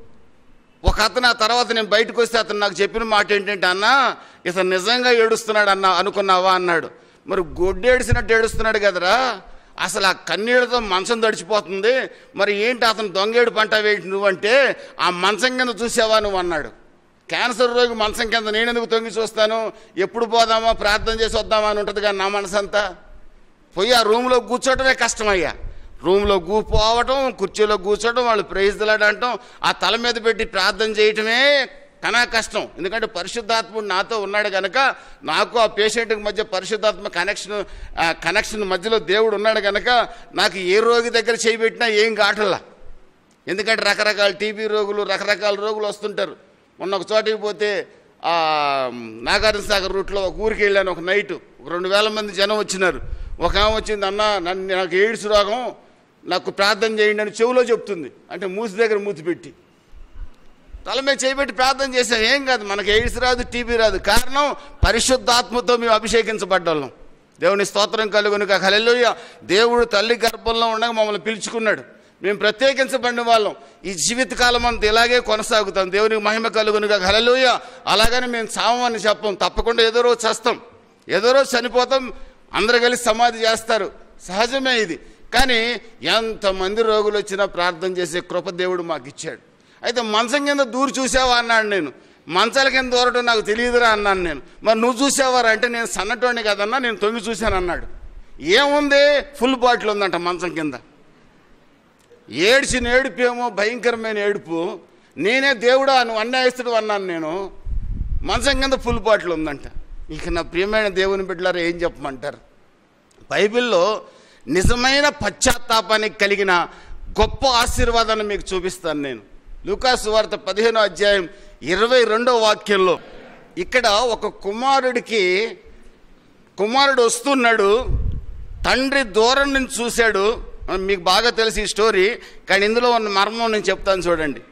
ఒక అతను ఆ తర్వాత నేను బయటకు వస్తే అతను నాకు చెప్పిన మాట ఏంటంటే, అన్నా ఇతను నిజంగా ఏడుస్తున్నాడు అనుకున్నావా అన్నాడు. మరి గొడ్డేడిసినట్టు ఏడుస్తున్నాడు కదరా, అసలు ఆ కన్నీళ్ళతో మంచం తడిచిపోతుంది, మరి ఏంటి అతను దొంగేడు పంట వేటి నువ్వంటే, ఆ మంచం కింద చూసావా నువ్వు అన్నాడు. క్యాన్సర్ రోగి మంచం కింద నేనెందుకు తొంగి చూస్తాను, ఎప్పుడు పోదామా ప్రార్థన చేసి వద్దామా అని ఉంటుంది కానీ నా మనసంతా. పోయి ఆ రూమ్లో కూర్చోవటమే కష్టమయ్యా. రూమ్లో పోవటం, కుర్చీలో కూర్చోవడం, వాళ్ళు ప్రైజ్లాడటం, ఆ తల మీద పెట్టి ప్రార్థన చేయటమే కన్నా కష్టం. ఎందుకంటే పరిశుద్ధాత్ముడు నాతో ఉన్నాడు కనుక, నాకు ఆ పేషెంట్కి మధ్య పరిశుద్ధాత్మ కనెక్షన్ మధ్యలో దేవుడు ఉన్నాడు కనుక నాకు ఏ రోగి దగ్గర చేయబెట్టినా ఏం కాటల్లా. ఎందుకంటే రకరకాల టీబీ రోగులు, రకరకాల రోగులు వస్తుంటారు. మొన్న ఒక చోటికి పోతే నాగార్జున సాగర్ రూట్లో ఒక ఊరికి వెళ్ళాను. ఒక నైటు 2,000 మంది జనం వచ్చినారు. ఒక ఆమె వచ్చింది, అన్న నాకు ఎయిడ్స్ రోగం, నాకు ప్రార్థన చేయండి అని చెవులో చెప్తుంది. అంటే మూసి దగ్గర మూతి పెట్టి తల మీద చేయబెట్టి ప్రార్థన చేసాం. ఏం కాదు, మనకి ఎయిడ్స్ రాదు, టీబీ రాదు. కారణం పరిశుద్ధాత్మతో మేము అభిషేకించబడ్డాం. దేవుని స్తోత్రం కలుగునుగా. హల్లెలూయా. దేవుడు తల్లి గర్భంలో ఉండగా మమ్మల్ని పిలుచుకున్నాడు. మేము ప్రత్యేకించబడిన వాళ్ళం. ఈ జీవితకాలం అంతా ఇలాగే కొనసాగుతాం. దేవునికి మహిమ కలుగునుగా. హల్లెలూయా. అలాగని మేము చావమని చెప్పం. తప్పకుండా ఏదో రోజు చస్తాం, ఏదో రోజు చనిపోతాం, అందరూ కలిసి సమాధి చేస్తారు, సహజమే ఇది. కానీ ఎంతమంది రోగులు వచ్చినా ప్రార్థన చేసే కృప దేవుడు మాకు ఇచ్చాడు. అయితే మంచం కింద దూరి చూసావా అన్నాడు. నేను మంచాల కింద దూరటం నాకు తెలియదురా అన్నాను నేను. మరి నువ్వు చూసావారా అంటే, నేను సన్నటోని కదన్నా, నేను తొంగి చూశాను అన్నాడు. ఏముంది, ఫుల్ బాటిల్ ఉందంట మంచం కింద. ఏడ్చిన ఏడుపు ఏమో భయంకరమైన ఏడుపు. నేనే దేవుడా నువ్వు అన్యాయస్తుడు అన్నాను నేను. మంచం కింద ఫుల్ బాటిల్ ఉందంట. ఇక నా ప్రియమైన దేవుని బిడ్డలారా ఏం చెప్పమంటారు? బైబిల్లో నిజమైన పశ్చాత్తాపానికి కలిగిన గొప్ప ఆశీర్వాదాన్ని మీకు చూపిస్తాను నేను. లూకా సువార్త 15వ అధ్యాయం 22వ వాక్యంలో, ఇక్కడ ఒక కుమారుడు వస్తున్నాడు. తండ్రి దూరం నుంచి చూశాడు. మీకు బాగా తెలిసి ఈ స్టోరీ, కానీ ఇందులో ఉన్న మర్మం నేను చెప్తాను చూడండి.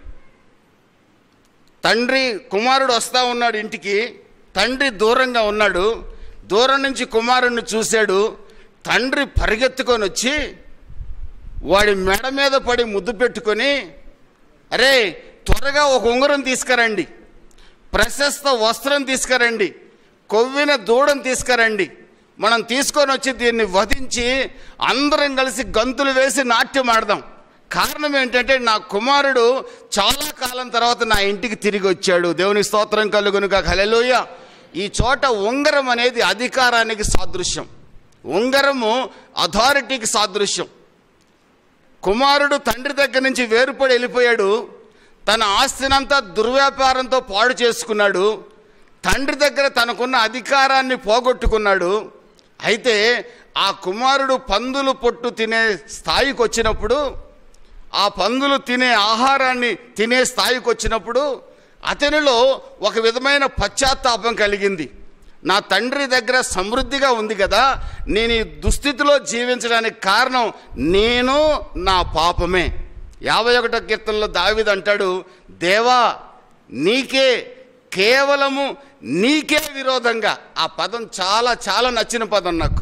కుమారుడు వస్తూ ఉన్నాడు ఇంటికి. తండ్రి దూరంగా ఉన్నాడు. దూరం నుంచి కుమారుడిని చూశాడు. తండ్రి పరిగెత్తుకొని వచ్చి వాడి మెడ మీద పడి ముద్దు పెట్టుకొని, అరే త్వరగా ఒక ఉంగరం తీసుకురండి, ప్రశస్త వస్త్రం తీసుకురండి, కొవ్విన దూడను తీసుకురండి, మనం తీసుకొని వచ్చి దీన్ని వధించి అందరం కలిసి గంతులు వేసి నాట్యం ఆడదాం. కారణం ఏంటంటే నా కుమారుడు చాలా కాలం తర్వాత నా ఇంటికి తిరిగి వచ్చాడు. దేవుని స్తోత్రం కలుగునుగా. హల్లెలూయా. ఈ చోట ఉంగరం అనేది అధికారానికి సాదృశ్యం. ఉంగరము అథారిటీకి సాదృశ్యం. కుమారుడు తండ్రి దగ్గర నుంచి వేరుపడి వెళ్ళిపోయాడు. తన ఆస్తినంతా దుర్వ్యాపారంతో పాడు చేసుకున్నాడు. తండ్రి దగ్గర తనకున్న అధికారాన్ని పోగొట్టుకున్నాడు. అయితే ఆ కుమారుడు పందులు పొట్టు తినే స్థాయికి వచ్చినప్పుడు, ఆ పందులు తినే ఆహారాన్ని తినే స్థాయికి వచ్చినప్పుడు అతనిలో ఒక విధమైన పశ్చాత్తాపం కలిగింది. నా తండ్రి దగ్గర సమృద్ధిగా ఉంది కదా, నేను ఈ దుస్థితిలో జీవించడానికి కారణం నేను, నా పాపమే. 51వ కీర్తనలో దావీదు అంటాడు, దేవా నీకే, కేవలము నీకే విరోధంగా. ఆ పదం చాలా చాలా నచ్చిన పదం, నాకు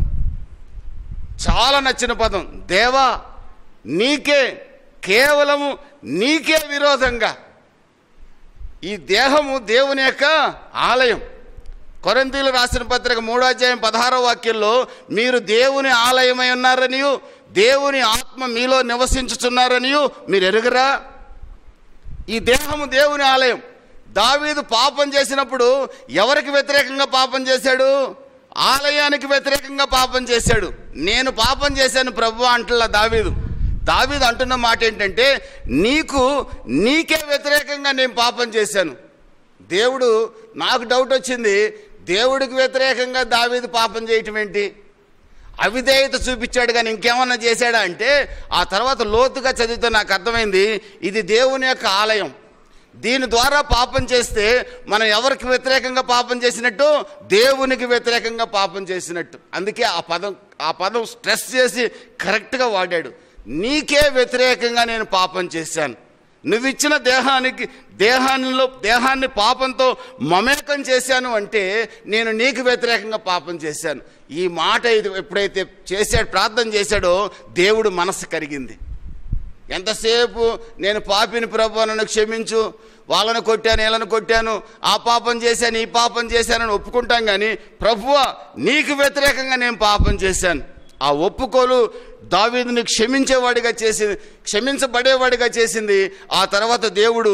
చాలా నచ్చిన పదం. దేవా నీకే, కేవలము నీకే విరోధంగా. ఈ దేహము దేవుని యొక్క ఆలయం. కొరింథీయులకు రాసిన పత్రిక 3వ అధ్యాయం 16వ వాక్యంలో, మీరు దేవుని ఆలయమై ఉన్నారనియు దేవుని ఆత్మ మీలో నివసించుచున్నారనియు మీరు ఎరుగరా? ఈ దేహము దేవుని ఆలయం. దావీదు పాపం చేసినప్పుడు ఎవరికి వ్యతిరేకంగా పాపం చేశాడు? ఆలయానికి వ్యతిరేకంగా పాపం చేశాడు. నేను పాపం చేశాను ప్రభువా అంటున్నా దావీదు. అంటున్న మాట ఏంటంటే, నీకే వ్యతిరేకంగా నేను పాపం చేశాను. దేవుడు, నాకు డౌట్ వచ్చింది, దేవుడికి వ్యతిరేకంగా దావీదు పాపం చేయటం ఏంటి? అవిధేయత చూపించాడు కానీ ఇంకేమన్నా చేశాడా అంటే, ఆ తర్వాత లోతుగా చదివితే నాకు అర్థమైంది, ఇది దేవుని యొక్క ఆలయం. దీని ద్వారా పాపం చేస్తే మనం ఎవరికి వ్యతిరేకంగా పాపం చేసినట్టు? దేవునికి వ్యతిరేకంగా పాపం చేసినట్టు. అందుకే ఆ పదం స్ట్రెస్ చేసి కరెక్ట్గా వాడాడు. నీకే వ్యతిరేకంగా నేను పాపం చేశాను. నువ్విచ్చిన దేహాన్ని పాపంతో మమేకం చేశాను అంటే నేను నీకు వ్యతిరేకంగా పాపం చేశాను. ఈ మాట ఎప్పుడైతే ప్రార్థన చేశాడో దేవుడు మనసు కరిగింది. ఎంతసేపు నేను పాపిని ప్రభువా నన్ను క్షమించు, వాళ్ళను కొట్టాను వీళ్ళను కొట్టాను, ఆ పాపం చేశాను ఈ పాపం చేశానని ఒప్పుకుంటాం, కానీ ప్రభువా నీకు వ్యతిరేకంగా నేను పాపం చేశాను. ఆ ఒప్పుకోలు దావీదుని క్షమించబడేవాడిగా చేసింది. ఆ తర్వాత దేవుడు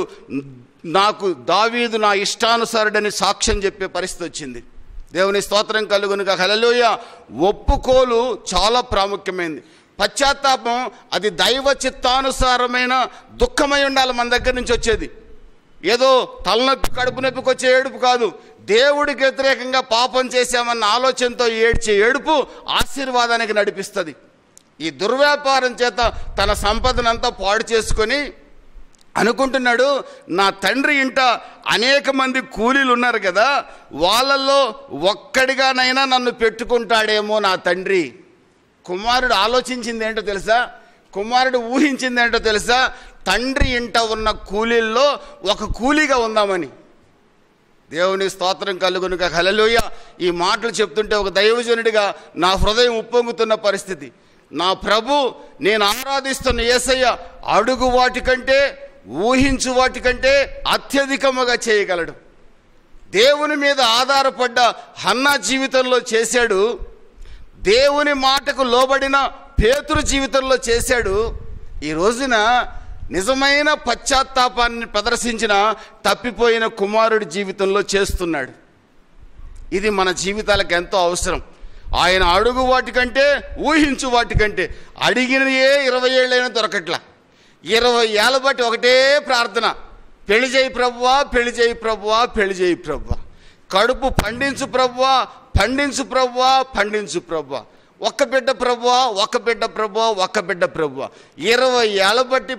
దావీదు నా ఇష్టానుసారుడని సాక్ష్యం చెప్పే పరిస్థితి వచ్చింది. దేవుని స్తోత్రం కలుగునుగా. హల్లెలూయా. ఒప్పుకోలు చాలా ప్రాముఖ్యమైనది. పశ్చాత్తాపం అది దైవ చిత్తానుసారమైన దుఃఖమై ఉండాలి. మన దగ్గర నుంచి వచ్చేది ఏదో తలనొప్పి కడుపు నొప్పికి వచ్చే ఏడుపు కాదు. దేవుడికి వ్యతిరేకంగా పాపం చేశామన్న ఆలోచనతో ఏడ్చే ఏడుపు ఆశీర్వాదానికి నడిపిస్తుంది. ఈ దుర్వ్యాపారం చేత తన సంపదనంతా పాడు చేసుకొని అనుకుంటున్నాడు, నా తండ్రి ఇంట అనేక మంది కూలీలు ఉన్నారు కదా, వాళ్ళల్లో ఒక్కడిగానైనా నన్ను పెట్టుకుంటాడేమో నా తండ్రి. కుమారుడు ఆలోచించింది ఏంటో తెలుసా? కుమారుడు ఊహించింది ఏంటో తెలుసా? తండ్రి ఇంట ఉన్న కూలీల్లో ఒక కూలీగా ఉందామని. దేవుని స్తోత్రం కలుగునుగా. హల్లెలూయా. ఈ మాటలు చెప్తుంటే ఒక దైవజనుడిగా నా హృదయం ఉప్పొంగుతున్న పరిస్థితి. నా ప్రభు, నేను ఆరాధిస్తున్న యేసయ్య అడుగు వాటికంటే ఊహించు వాటికంటే అత్యధికముగా చేయగలడు. దేవుని మీద ఆధారపడ్డ హన్నా జీవితంలో చేశాడు. దేవుని మాటకు లోబడిన పేతురు జీవితంలో చేశాడు. ఈ రోజున నిజమైన పశ్చాత్తాపాన్ని ప్రదర్శించిన తప్పిపోయిన కుమారుడి జీవితంలో చేస్తున్నాడు. ఇది మన జీవితాలకు ఎంతో అవసరం. ఆయన అడుగు వాటికంటే ఊహించు వాటికంటే అడిగినయే 20 ఏళ్ళైనా దొరకట్లా. 20 ఏళ్ళ బట్టి ఒకటే ప్రార్థన, పెళ్లి చేయి ప్రభువా, పెళ్లి చేయి ప్రభువా, పెళ్లి చేయి ప్రభువా, కడుపు పండించు ప్రభువా, పండించు ప్రభువా, పండించు ప్రభువా, ఒక్క బిడ్డ ప్రభువా, ఒక్క బిడ్డ ప్రభువా, ఒక్క బిడ్డ ప్రభువా. 20 ఏళ్ళ బట్టి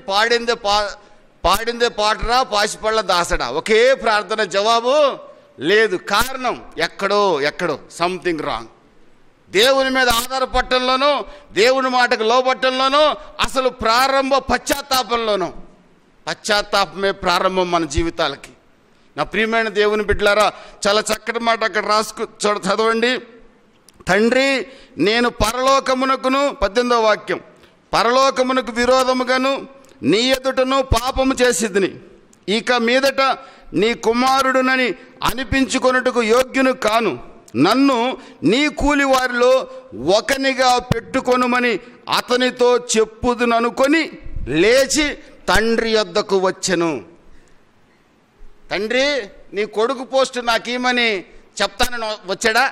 పాడిందే పాటరా, పాసిపళ్ళ దాసడా, ఒకే ప్రార్థన, జవాబు లేదు. కారణం ఎక్కడో సంథింగ్ రాంగ్. దేవుని మీద ఆధారపడటంలోనూ దేవుని మాటకు లోబట్టంలోనూ అసలు ప్రారంభ పశ్చాత్తాపమే ప్రారంభం మన జీవితాలకి. నా ప్రియమైన దేవుని బిడ్డలారా, చాలా చక్కటి మాట అక్కడ చదవండి. తండ్రి, నేను పరలోకమునకును 18వ వాక్యం, పరలోకమునకు విరోధముగాను నీ ఎదుటను పాపము చేసిదిని, ఇక మీదట నీ కుమారుడునని అనిపించుకొనుటకు యోగ్యును కాను. నన్ను నీ కూలి వారిలో ఒకనిగా పెట్టుకొనుమని అతనితో చెప్పుదుననుకొని లేచి తండ్రి యొద్దకు వచ్చెను. తండ్రి, నీ కొడుకు పోస్టు నాకేమని చెప్తానని వచ్చాడా?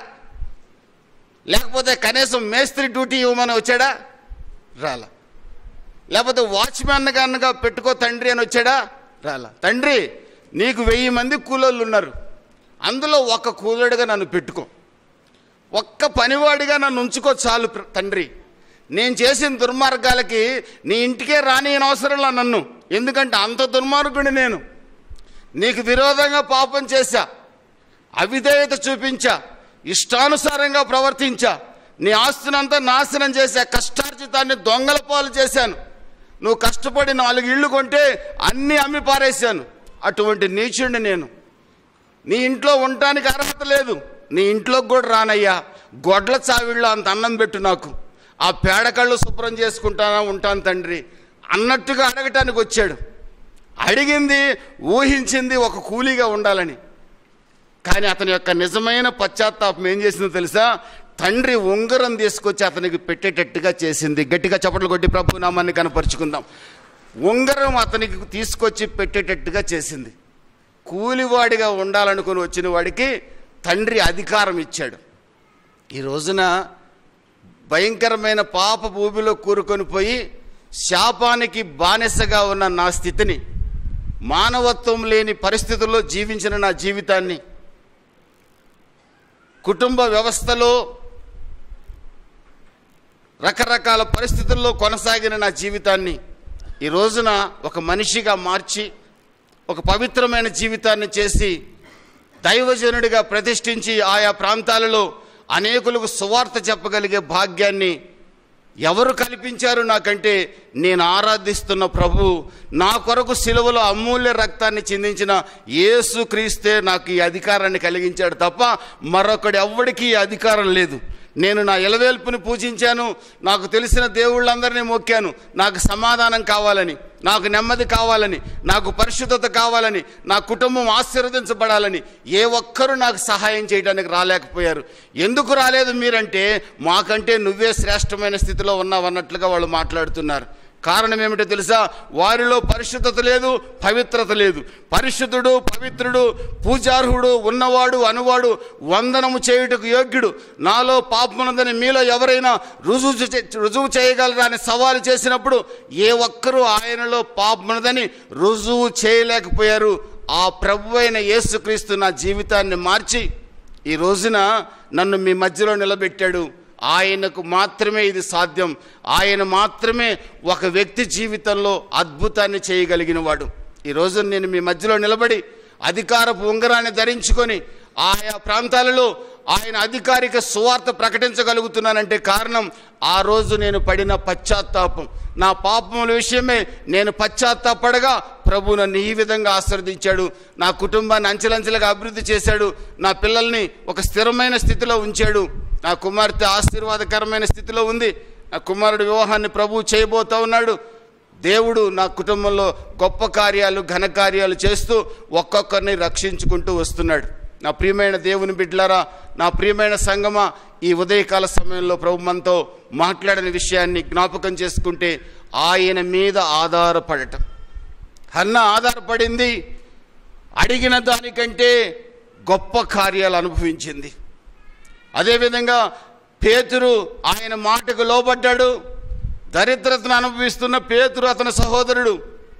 లేకపోతే కనీసం మేస్త్రి డ్యూటీ ఇవ్వమని వచ్చాడా? రాలా. లేకపోతే వాచ్మెన్ గానుగా పెట్టుకో తండ్రి అని వచ్చాడా? రాలా. తండ్రి, నీకు 1000 మంది కూలోళ్ళు ఉన్నారు, అందులో ఒక కూలోడిగా నన్ను పెట్టుకో, ఒక్క పనివాడిగా నన్ను ఉంచుకో చాలు తండ్రి. నేను చేసిన దుర్మార్గాలకి నీ ఇంటికే రానియని అవసరంలా నన్ను, ఎందుకంటే అంత దుర్మార్గుడి నేను. నీకు విరోధంగా పాపం చేశా, అవిధేయత చూపించా, ఇష్టానుసారంగా ప్రవర్తించా, నీ ఆస్తినంతా నాశనం చేశా, కష్టార్జితాన్ని దొంగల పాలు చేశాను. నువ్వు కష్టపడి 4 ఇళ్ళు కొంటే అన్నీ అమ్మి పారేశాను. అటువంటి నీచుడిని నేను. నీ ఇంట్లో ఉండటానికి అర్హత లేదు, నీ ఇంట్లోకి కూడా రానయ్యా. గొడ్ల చావిళ్ళు అంత అన్నం పెట్టు నాకు, ఆ పేడకళ్ళు శుభ్రం ఉంటాను తండ్రి అన్నట్టుగా అడగటానికి వచ్చాడు. అడిగింది, ఊహించింది ఒక కూలీగా ఉండాలని. కానీ అతని యొక్క నిజమైన పశ్చాత్తాపం ఏం చేసిందో తెలుసా? తండ్రి ఉంగరం తీసుకొచ్చి అతనికి పెట్టేటట్టుగా చేసింది. గట్టిగా చప్పట్లు కొట్టి ప్రభు నామాన్ని కనపరుచుకుందాం. ఉంగరం అతనికి తీసుకొచ్చి పెట్టేటట్టుగా చేసింది. కూలివాడిగా ఉండాలనుకుని వచ్చిన వాడికి తండ్రి అధికారం ఇచ్చాడు. ఈ రోజున భయంకరమైన పాప భూమిలో కూరుకొని పోయి శాపానికి బానిసగా ఉన్న నా స్థితిని మానవత్వం లేని పరిస్థితుల్లో జీవించిన నా జీవితాన్ని, కుటుంబ వ్యవస్థలో రకరకాల పరిస్థితుల్లో కొనసాగిన నా జీవితాన్ని ఈ రోజున ఒక మనిషిగా మార్చి ఒక పవిత్రమైన జీవితాన్ని చేసి దైవజనుడిగా ప్రతిష్ఠించి ఆయా ప్రాంతాలలో అనేకులకు సువార్త చెప్పగలిగే భాగ్యాన్ని ఎవరు కల్పించారు నాకంటే నేను ఆరాధిస్తున్న ప్రభు, నా కొరకు సిలువలో అమూల్య రక్తాన్ని చిందించిన యేసుక్రీస్తే నాకు ఈ అధికారాన్ని కలిగించాడు తప్ప మరొకటి ఎవ్వడికి ఈ అధికారం లేదు. నేను నా ఇలవేల్పుని పూజించాను, నాకు తెలిసిన దేవుళ్ళందరినీ మొక్కాను, నాకు సమాధానం కావాలని, నాకు నెమ్మది కావాలని, నాకు పరిశుద్ధత కావాలని, నా కుటుంబం ఆశీర్వదించబడాలని. ఏ ఒక్కరూ నాకు సహాయం చేయడానికి రాలేకపోయారు. ఎందుకు రాలేదు మీరంటే, మాకంటే నువ్వే శ్రేష్టమైన స్థితిలో ఉన్నావన్నట్లుగా వాళ్ళు మాట్లాడుతున్నారు. కారణం ఏమిటో తెలుసా? వారిలో పరిశుద్ధత లేదు, పవిత్రత లేదు. పరిశుద్ధుడు, పవిత్రుడు, పూజార్హుడు, ఉన్నవాడు, అనువాడు, వందనము చేయుటకు యోగ్యుడు, నాలో పాపమున్నదని మీలో ఎవరైనా రుజువు చేయగలరా అని సవాలు చేసినప్పుడు ఏ ఒక్కరూ ఆయనలో పాపమున్నదని రుజువు చేయలేకపోయారు. ఆ ప్రభువైన యేసుక్రీస్తు నా జీవితాన్ని మార్చి ఈ రోజున నన్ను మీ మధ్యలో నిలబెట్టాడు. ఆయనకు మాత్రమే ఇది సాధ్యం. ఆయన మాత్రమే ఒక వ్యక్తి జీవితంలో అద్భుతాన్ని చేయగలిగిన వాడు. ఈరోజు నేను మీ మధ్యలో నిలబడి అధికారపు ఉంగరాన్ని ధరించుకొని ఆయా ప్రాంతాలలో ఆయన అధికారిక సువార్త ప్రకటించగలుగుతున్నానంటే కారణం ఆ రోజు నేను పడిన పశ్చాత్తాపం. నా పాపముల విషయమే నేను పశ్చాత్తాపడగా ప్రభు నన్ను ఈ విధంగా ఆశీర్వదించాడు. నా కుటుంబాన్ని అంచెలంచెలుగా అభివృద్ధి చేశాడు. నా పిల్లల్ని ఒక స్థిరమైన స్థితిలో ఉంచాడు. నా కుమార్తె ఆశీర్వాదకరమైన స్థితిలో ఉంది. నా కుమారుడు వివాహాన్ని ప్రభువు చేయబోతూ ఉన్నాడు. దేవుడు నా కుటుంబంలో గొప్ప కార్యాలు, ఘనకార్యాలు చేస్తూ ఒక్కొక్కరిని రక్షించుకుంటూ వస్తున్నాడు. నా ప్రియమైన దేవుని బిడ్డలారా, నా ప్రియమైన సంగమా, ఈ ఉదయకాల సమయంలో ప్రభు మనతో మాట్లాడిన విషయాన్ని జ్ఞాపకం చేసుకుంటే ఆయన మీద ఆధారపడటం. హన్న ఆధారపడింది, అడిగిన దానికంటే గొప్ప కార్యాలు అనుభవించింది. అదేవిధంగా పేతురు ఆయన మాటకు లోబడ్డాడు. దరిద్రతను అనుభవిస్తున్న పేతురు అతని సహోదరుడు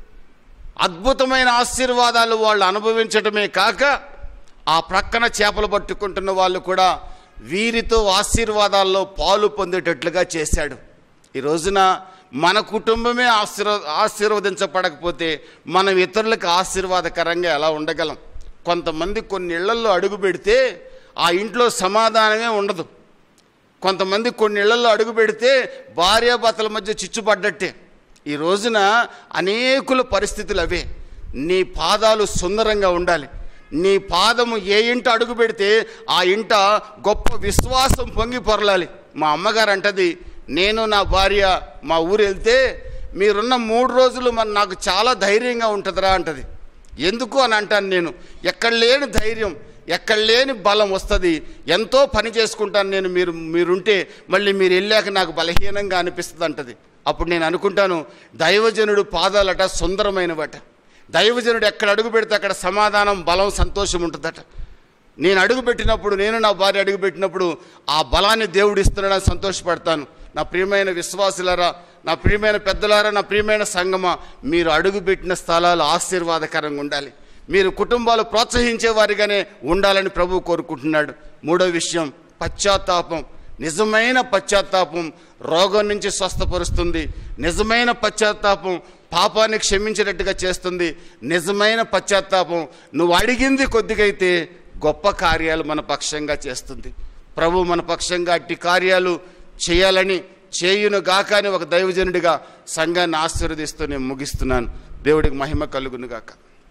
అద్భుతమైన ఆశీర్వాదాలు వాళ్ళు అనుభవించటమే కాక ఆ ప్రక్కన చేపలు పట్టుకుంటున్న వాళ్ళు కూడా వీరితో ఆశీర్వాదాల్లో పాలు పొందేటట్లుగా చేశాడు. ఈ రోజున మన కుటుంబమే ఆశీర్వదించబడకపోతే మనం ఇతరులకు ఆశీర్వాదకరంగా ఎలా ఉండగలం? కొంతమంది కొన్ని ఇళ్లల్లో అడుగు పెడితే ఆ ఇంట్లో సమాధానమే ఉండదు. కొంతమంది కొన్ని ఇళ్లలో అడుగు పెడితే భార్యాభర్తల మధ్య చిచ్చుపడ్డట్టే. ఈ రోజున అనేకుల పరిస్థితులు అవే. నీ పాదాలు సుందరంగా ఉండాలి. నీ పాదము ఏ ఇంట అడుగు పెడితే ఆ ఇంట గొప్ప విశ్వాసం పొంగి పొరలాలి. మా అమ్మగారు అంటది, నేను నా భార్య మా ఊరు వెళ్తే మీరున్న 3 రోజులు నాకు చాలా ధైర్యంగా ఉంటుందిరా అంటది. ఎందుకు అని అంటాను నేను. ఎక్కడ లేని ధైర్యం, ఎక్కడ లేని బలం వస్తుంది. ఎంతో పని చేసుకుంటాను నేను, మీరుంటే మళ్ళీ మీరు వెళ్ళాక నాకు బలహీనంగా అనిపిస్తుంది అంటది. అప్పుడు నేను అనుకుంటాను, దైవజనుడు పాదాలట సుందరమైనవట. దైవజనుడు ఎక్కడ అడుగు పెడితే అక్కడ సమాధానం, బలం, సంతోషం ఉంటుందట. నేను అడుగు పెట్టినప్పుడు, నేను నా భార్య అడుగు పెట్టినప్పుడు ఆ బలాన్ని దేవుడు ఇస్తున్నాడని సంతోషపడతాను. నా ప్రియమైన విశ్వాసులారా, నా ప్రియమైన పెద్దలారా, నా ప్రియమైన సంగమా, మీరు అడుగుపెట్టిన స్థలాలు ఆశీర్వాదకరంగా ఉండాలి. మీరు కుటుంబాలు ప్రోత్సహించేవారిగానే ఉండాలని ప్రభువు కోరుకుంటున్నాడు. 3వ విషయం, పశ్చాత్తాపం. నిజమైన పశ్చాత్తాపం రోగం నుంచి స్వస్థపరుస్తుంది. నిజమైన పశ్చాత్తాపం పాపాన్ని క్షమించేటట్టుగా చేస్తుంది. నిజమైన పశ్చాత్తాపం నువ్వు అడిగింది కొద్దిగైతే గొప్ప కార్యాలు మన పక్షంగా చేస్తుంది. ప్రభు మన పక్షంగా అట్టి కార్యాలు చేయాలని, చేయును గాక అని ఒక దైవజనుడిగా సంఘాన్ని ఆశీర్వదిస్తూ నేను ముగిస్తున్నాను. దేవుడికి మహిమ కలుగును గాక.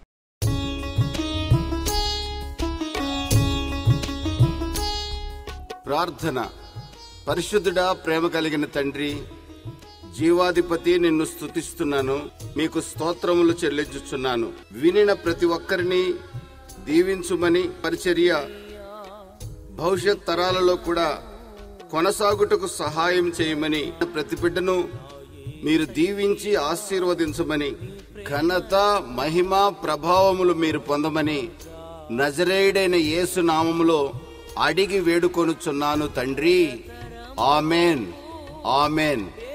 ప్రార్థన. పరిశుద్ధుడా, ప్రేమ కలిగిన తండ్రి, జీవాధిపతి, నిన్ను స్తుతిస్తున్నాను. మీకు స్తోత్రములు చెల్లించుచున్నాను. వినిన ప్రతి ఒక్కరిని దీవించుమని, పరిచర్య భవిష్యత్ తరాలలో కూడా కొనసాగుటకు సహాయం చేయమని, ప్రతి బిడ్డను మీరు దీవించి ఆశీర్వదించమని, ఘనత, మహిమ, ప్రభావములు మీరు పొందమని నజరేయుడైన యేసు నామములో అడిగి వేడుకొనుచున్నాను తండ్రి. Amen, amen.